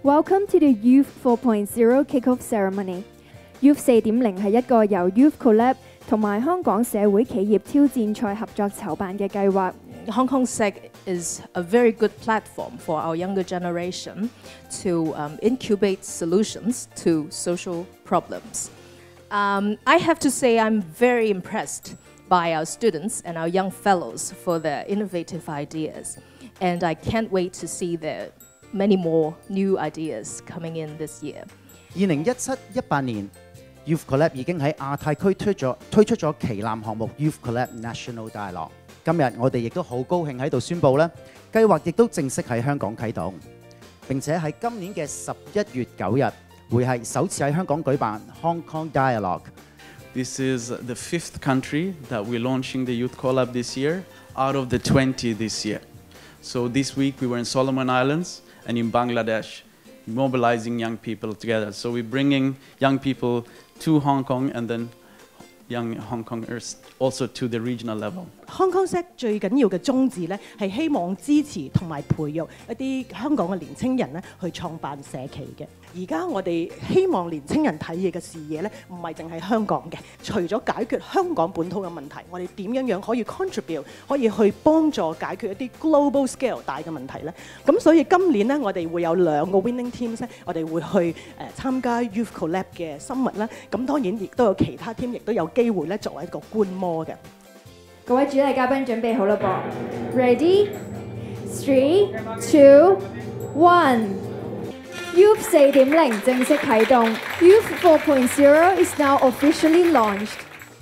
Welcome to the Youth 4.0 Kickoff Ceremony. Youth 4.0係一個由 Youth Collab 同埋香港社會企業挑戰賽合作籌辦嘅計劃。 Hong Kong SEC is a very good platform for our younger generation to incubate solutions to social problems. I have to say I'm very impressed by our students and our young fellows for their innovative ideas. And I can't wait to see the many more new ideas coming in this year. 2017-18年 Youth Collab 已經喺亞太區推出咗旗艦項目 Youth Collab National Dialogue。今日我哋亦都好高興喺度宣布咧，計劃亦都正式喺香港啟動，並且喺今年嘅11月9日會係首次喺香港舉辦 Hong Kong Dialogue。 This is the 5th country that we're launching the Youth Collab this year, out of the 20 this year. So this week we were in Solomon Islands and in Bangladesh, mobilizing young people together. So we're bringing young people to Hong Kong and then young Hong Kongers also to the regional level. Hong Kong SEC 最緊要嘅宗旨咧，係希望支持同埋培育一啲香港嘅年青人咧，去創辦社企嘅。而家我哋希望年青人睇嘢嘅視野咧，唔係淨係香港嘅。除咗解決香港本土嘅問題，我哋點樣可以 contribute， 可以去幫助解決一啲 global scale 大嘅問題咧？咁所以今年咧，我哋會有2個 winning teams 咧，我哋會去參加 Youth Collab 嘅 Summit 啦。咁當然亦都有其他 team， 亦都有機會咧作為一個觀摩嘅。 各位主禮嘉賓準備好啦噃 ，Ready, 3, 2, 1。Youth 4.0正式啟動 ，Youth 4.0 is now officially launched。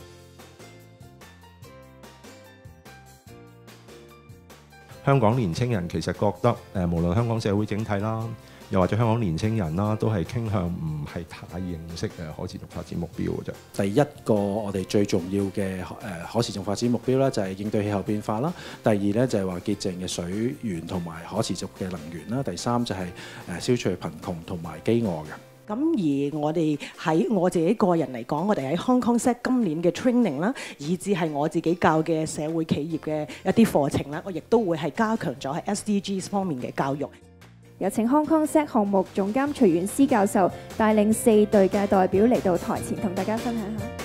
香港年青人其實覺得無論香港社會整體啦，又或者香港年青人啦，都係傾向唔係太認識可持續發展目標嘅啫。 第一個我哋最重要嘅可持續發展目標咧，就係應對氣候變化啦。第二咧就係話潔淨嘅水源同埋可持續嘅能源啦。第三就係消除貧窮同埋飢餓嘅。 咁而我哋喺我自己個人嚟講，我哋喺 Hong Kong SEC 今年嘅 training 啦，以至係我自己教嘅社會企業嘅一啲課程啦，我亦都會係加強咗喺 SDGs 方面嘅教育。 有請 Hong Kong SEC 項目總監徐元思教授帶領4隊嘅代表嚟到台前同大家分享下。